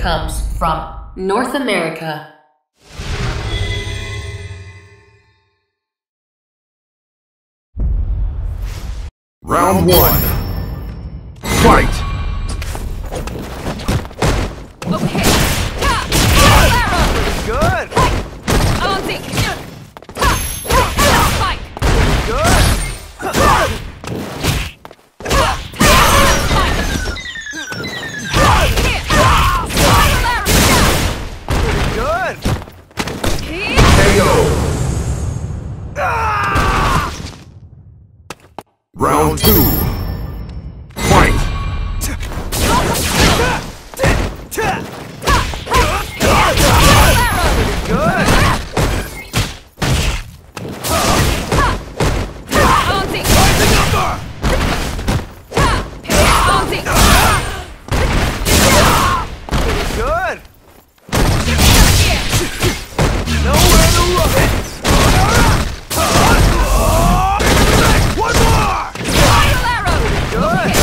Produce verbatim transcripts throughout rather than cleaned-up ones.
comes from North America. Round one. Fight! Okay. Good. Ozzy. Spike. Good. Good. K O. Round two. Fight! Good. Good. Nowhere to run. One more. Good.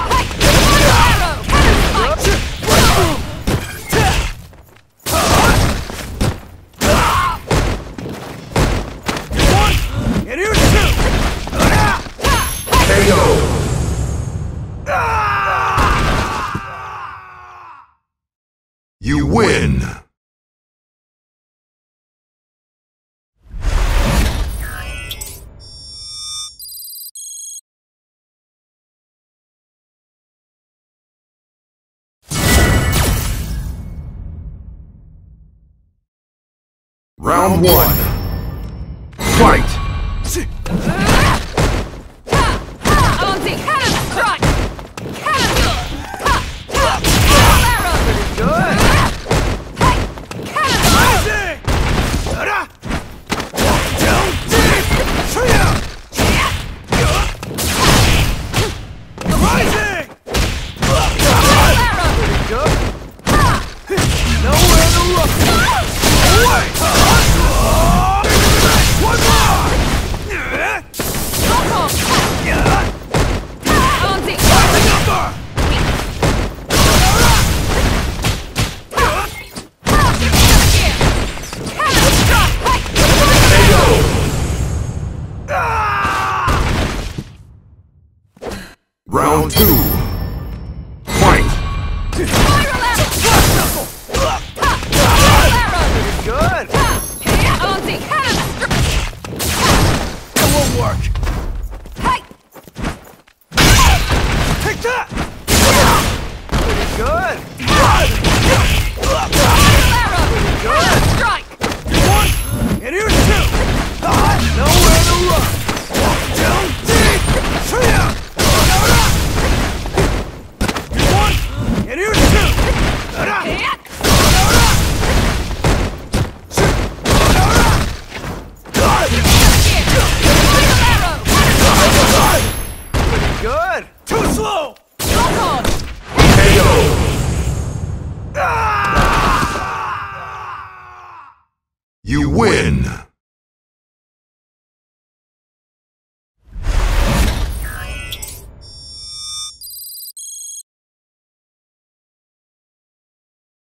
One. And here's two. K O. You win! Round one. Fight! Ozzy, cannon strike. Good. Rising. Down deep. Rising. Good. Nowhere to run. Away. One more. Ozzy. Rising number. Round two. Fight! Good. Ozzy, cannon strike. It won't work. Take that. Good. Good. Strike. One. And here's two. Nowhere to run. Down deep. One. And here's two. Good. Too slow. K O. You win!